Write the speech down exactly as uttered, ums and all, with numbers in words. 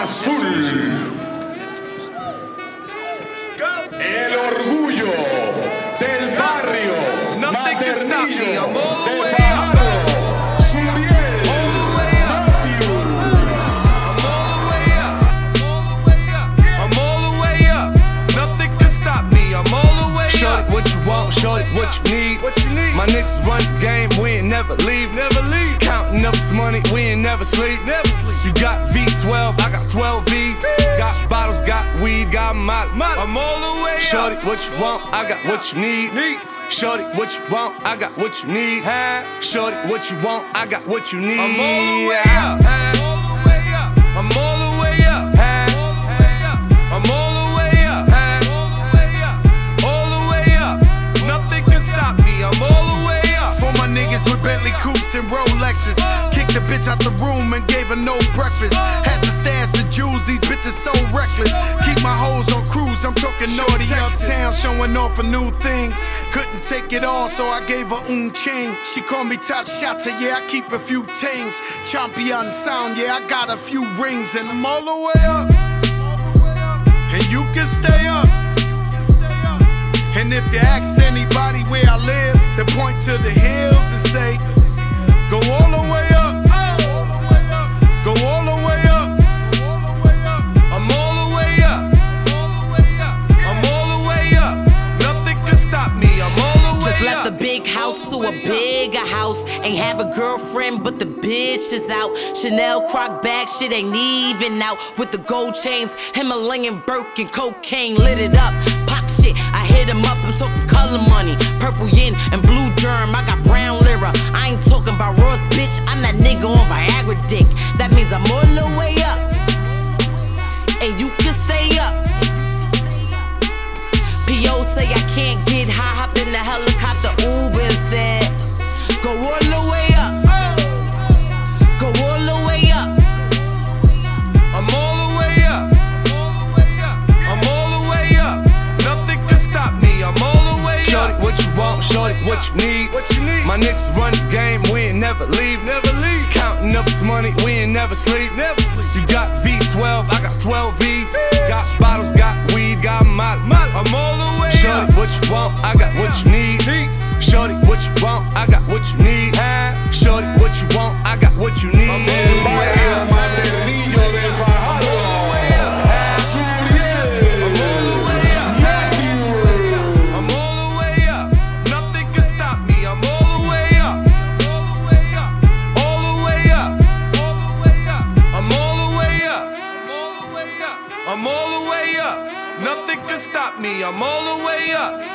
azul. El orgullo del barrio Maternillo de Fajardo, Suriel Matthew. I'm all the way up. I'm all the way up. Nothing can stop me. I'm all the way up. Shorty, what you want? Shorty, what you need? What you need? My niggas run the game. We ain't never leave. Never leave. Counting up this money. We ain't never sleep. Never sleep. You got V twelve. I got twelve V's. Got bottles. Got weed. Got molly. I'm all the way up. Shorty, what you want? I got what you need. need. Shorty, what you want? I got what you need. Huh? Shorty, what you want? I got what you need. I'm all the way up. I'm all the way up. I'm all the way up. All the way up. Nothing can stop me. I'm all the way up. For my niggas with Bentley coupes and Rolexes, kicked the bitch out the room and gave her no breakfast. Had to stash the jewels. These bitches so reckless. Keep my hoes on cruise. I'm talking naughty uptown, showing off for new things. Couldn't take it all, so I gave her un chain. She called me top shotter, yeah, I keep a few tings. Champion sound, yeah, I got a few rings. And I'm all the way up, and you can stay up. And if you ask anybody where I live, they point to the hills and say, go all the way up, go all the way up. I'm all the way up. I'm all the way up. Nothing can stop me. I'm all the way up. Just left the big house to a bigger house. Ain't have a girlfriend, but the bitch is out. Chanel croc bag, shit ain't even out. With the gold chains, Himalayan Birkin, cocaine lit it up. Pop shit, I hit him up. I'm talking color money, purple yin and blue derm. I got brown lira. I ain't talking about Ross, bitch. I'm that nigga on Viagra dick. That means I'm all the way up, and you can stay up. P O say I can't get high, hopped in the helicopter, Uber and said, go all the way up, go all the way up. I'm all the way up. I'm all the way up. Nothing can stop me. I'm all the way up. Shorty, what you want? Shorty, what you need? What you need? My niggas run the game. We ain't never leave. Never leave. Counting up this money. We ain't never sleep. Never sleep. You got V twelve. I got twelve V's. Got bottles. Got weed. Got molly. I'm all the way up. Shorty, what you want? I got what you need. Shorty, what you want? I got what you need. Shorty, what you want? I got what you need. I'm all the way up. Maternillo de Fajardo, Suriel Matthew. I'm all the way up. Nothing can stop me. I'm all the way up. All the way up. I'm all the way up. I'm all the way up. Nothing can stop me. I'm all the way up.